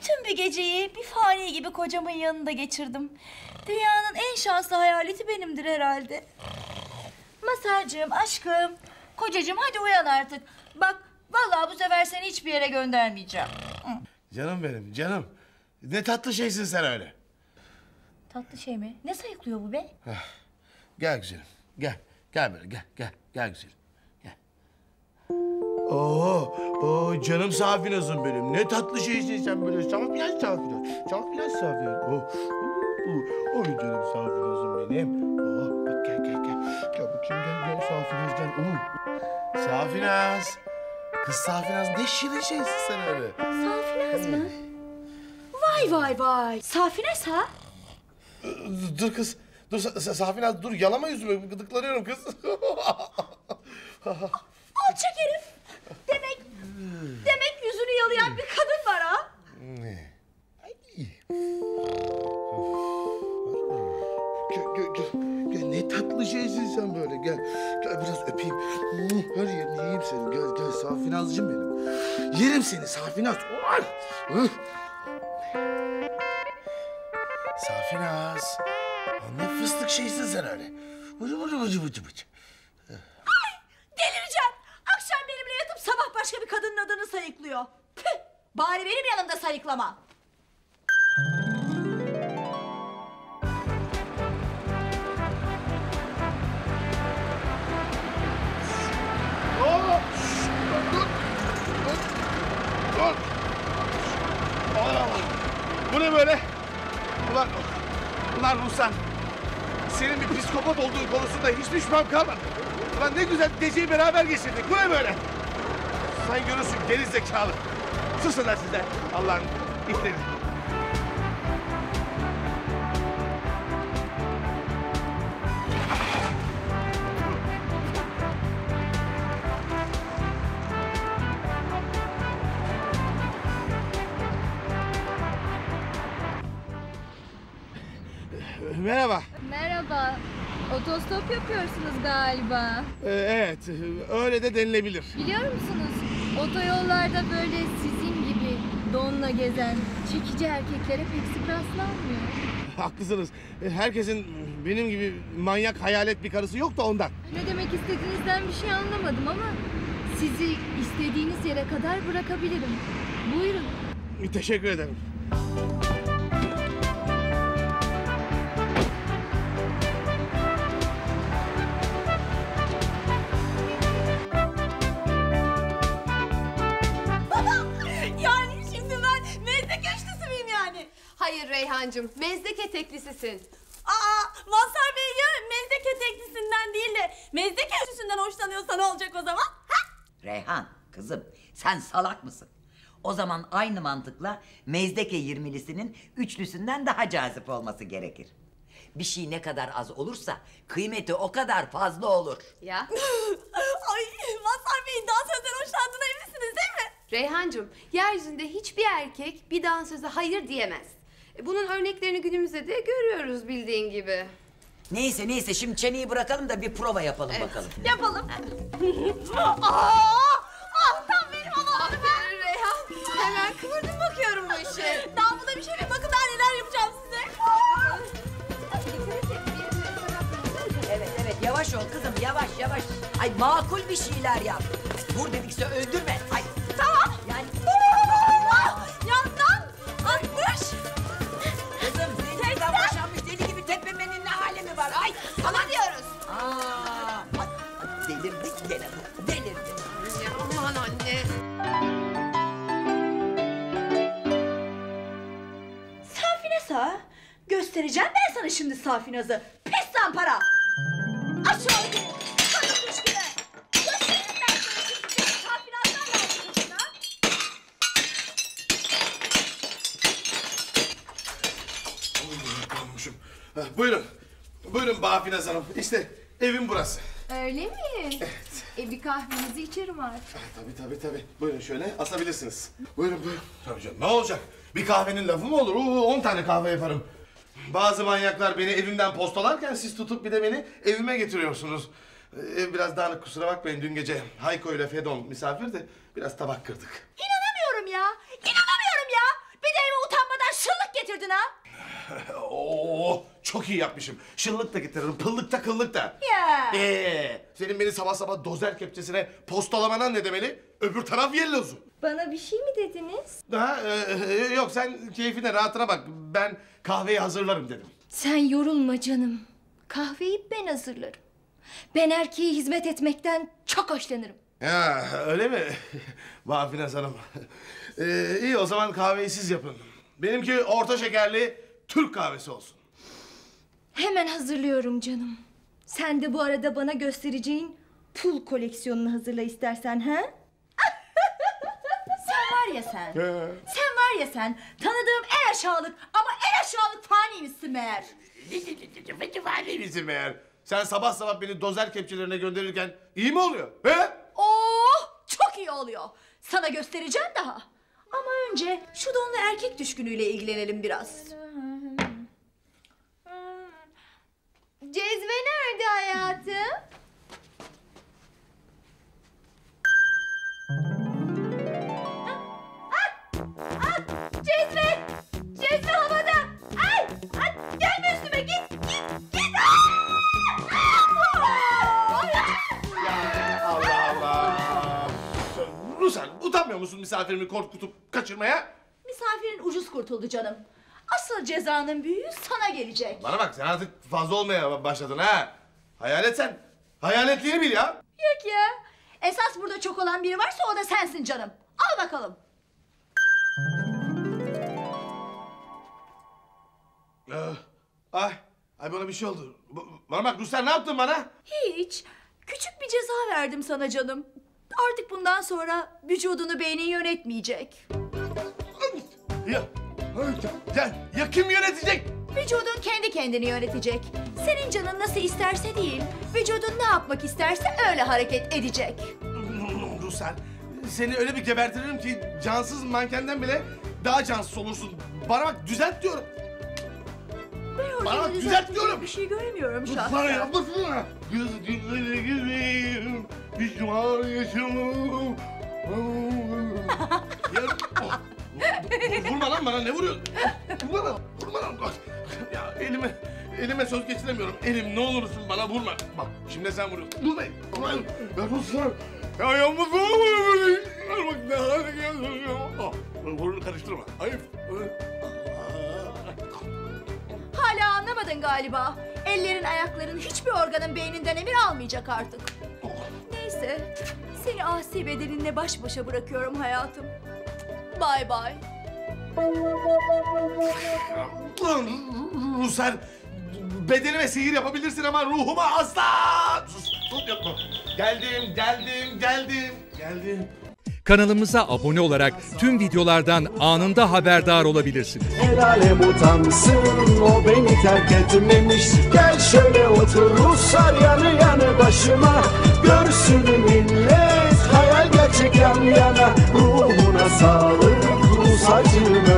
Tüm bir geceyi bir fani gibi kocamın yanında geçirdim. Dünyanın en şanslı hayaleti benimdir herhalde. Masarcığım, aşkım, kocacığım hadi uyan artık. Bak vallahi bu sefer seni hiçbir yere göndermeyeceğim. Canım benim, canım. Ne tatlı şeysin sen öyle. Tatlı şey mi? Ne sayıklıyor bu be? Gel güzelim, gel. Gel böyle, gel güzelim. Gel. Oo, canım Safinaz'ım benim. Ne tatlı şeysin sen böyle. Safinaz. Oy canım Safinaz'ım benim. Bak gel. Gel bakayım, gel Safinaz gel. Safinaz. Kız Safinaz ne şirin şeysin sen öyle. Safinaz mı? Vay. Safinaz ha? Dur kız. Dur Safinaz dur, yalama yüzümü, gıdıklanıyorum kız. Alçak herif. Demek yüzünü yalayan bir kadın var ha? Gel, ne tatlı şeysin sen böyle. Gel biraz öpeyim. Her yerini yiyeyim senin. Gel Safinazcığım benim. Yerim seni Safinaz. Safinaz. Ne fıstık şeysin sen öyle. Vıcı. Delireceğim. Akşam benimle yatıp sabah başka bir kadının adını sayıklıyor. Püh! Bari benim yanımda sayıklama. Dur. Bu ne böyle? Ulan Ruslan. Senin bir psikopat olduğun konusunda hiçbir şüphem kalmadı. Ulan ne güzel geceyi beraber geçirdik. Bu ne böyle? Sen görürsün geri zekalı. Susun lan sizler. Allah'ın itleri. Merhaba. Merhaba. Otostop yapıyorsunuz galiba. Evet, öyle de denilebilir. Biliyor musunuz? Otoyollarda böyle sizin gibi donla gezen çekici erkeklere pek sık rastlanmıyor. Haklısınız. Herkesin benim gibi manyak hayalet bir karısı yok da ondan. Ne demek istediğinizden bir şey anlamadım ama sizi istediğiniz yere kadar bırakabilirim. Buyurun. Teşekkür ederim. Yani şimdi ben mezdek üçlüsü müyüm yani? Hayır Reyhancığım, mezdek eteklisisin. Mazhar Bey ya mezdek eteklisinden değil de mezdek üçlüsünden hoşlanıyorsa ne olacak o zaman? Ha? Reyhan, kızım sen salak mısın? O zaman aynı mantıkla Mezdeke 20'lisinin üçlüsünden daha cazip olması gerekir. Bir şey ne kadar az olursa kıymeti o kadar fazla olur. Ya? Ay Mazhar Bey'in dansözden hoşlandığına eminsiniz değil mi? Reyhancığım, yeryüzünde hiçbir erkek bir dansöze hayır diyemez. Bunun örneklerini günümüzde de görüyoruz bildiğin gibi. Neyse şimdi çeneyi bırakalım da bir prova yapalım bakalım. Yapalım. Tam benim alanım. Aferin Reyhan, hemen kıvırdın bakıyorum bu işe. Daha buna bir şey mi? Bakın daha neler yapacağım size. Evet yavaş ol kızım yavaş. Ay makul bir şeyler yap. Vur dedikse öldürme. Ay Tamam. yani Yandan 60. kızım zencinden boşanmış deli gibi tepemenin ne alemi var? Ay Sana diyoruz. bak, delirdik gene bu. Delirdik. Ya aman anne. Safinaz ha? Göstereceğim ben sana şimdi Safinaz'ı. Pis lan para. Aç şu ağzını. Sana kuş gibi. Göstereyim ben sana şimdi Safinaz'dan lazım kuşuna. Kalmışım. Buyurun Bafinaz Hanım. İşte evim burası. Öyle mi? Evet. Bir kahvenizi içerim artık. Tabii. Buyurun şöyle asabilirsiniz. Buyurun. Tabii canım ne olacak? Bir kahvenin lafı mı olur? 10 tane kahve yaparım. Bazı manyaklar beni evimden postalarken siz tutup bir de beni evime getiriyorsunuz. Ev biraz dağınık, kusura bakmayın. Dün gece Hayko ile Fedon misafirdi. Biraz tabak kırdık. İnanamıyorum ya. Bir de eve getirdin ha? Oo, çok iyi yapmışım. Şıllık da getiririm, pıllık da kıllık da. Ya. Senin beni sabah sabah dozer kepçesine postalamana ne demeli? Öbür taraf yellozum. Bana bir şey mi dediniz? Yok sen keyfine rahatına bak. Ben kahveyi hazırlarım dedim. Sen yorulma canım. Kahveyi ben hazırlarım. Ben erkeğe hizmet etmekten çok hoşlanırım. Ya öyle mi? Vafine Hanım. İyi o zaman kahveyi siz yapın. Benimki orta şekerli Türk kahvesi olsun. Hemen hazırlıyorum canım. Sen de bu arada bana göstereceğin pul koleksiyonunu hazırla istersen ha? Sen var ya sen. Sen var ya sen. Tanıdığım en aşağılık ama en aşağılık faniymişsin meğer. Fani misin meğer? Sen sabah sabah beni dozer kepçelerine gönderirken iyi mi oluyor? He? Oh, çok iyi oluyor. Sana göstereceğim daha. Ama önce şu donlu erkek düşkünüyle ilgilenelim biraz. Cezve nerede hayatım? Cezve! Cezve havada! Ay! Gelme üstüme git! Git! Ya Allah Allah. Ruslan utanmıyor musun misafirimi korkutup kaçırmaya? Misafirin ucuz kurtuldu canım. Asıl cezanın büyüğü sana gelecek. Bana bak sen artık fazla olmaya başladın ha. Hayalet sen. Hayaletliğini bil ya. Yok ya. Esas burada çok olan biri varsa o da sensin canım. Al bakalım. Ay bana bir şey oldu. Bana bak Ruslan ne yaptın bana? Hiç. Küçük bir ceza verdim sana canım. Artık bundan sonra vücudunu beynin yönetmeyecek. Ya kim yönetecek? Vücudun kendi kendini yönetecek. Senin canın nasıl isterse değil, vücudun ne yapmak isterse öyle hareket edecek. Ruslan seni öyle bir gebertirim ki cansız mankenden bile daha cansız olursun. Bana bak düzelt diyorum. Ben orada Bana düzeltecek düzelt diyorum. bir şey göremiyorum Ruslan şahsen. yapmasana. Gözlerine gireyim. Pişman yaşamam. Vurma lan bana ne vuruyorsun? Vurma lan. Ya elime söz geçiremiyorum. Elim ne olursun bana vurma. Bak şimdi sen vuruyorsun. Vurmayın. Ya Ruslan. Ya yalnız olma. Bak ne hale geldin ya. Burnunu karıştırma. Ayıp. Hala anlamadın galiba. Ellerin ayakların hiçbir organın beyninden emir almayacak artık. Neyse, seni asi bedeninle baş başa bırakıyorum hayatım. Bay bay. Ulan Ruslar bedenime sihir yapabilirsin ama ruhuma asla. Sus yapma. Geldim. Kanalımıza abone olarak tüm videolardan anında haberdar olabilirsiniz. El alem utansın, o beni terk etmemiş. Gel şöyle otur Ruslar yanı yanı başıma. Görsün millet hayal gerçek yan yana. Ruhuna sağlık Rus acım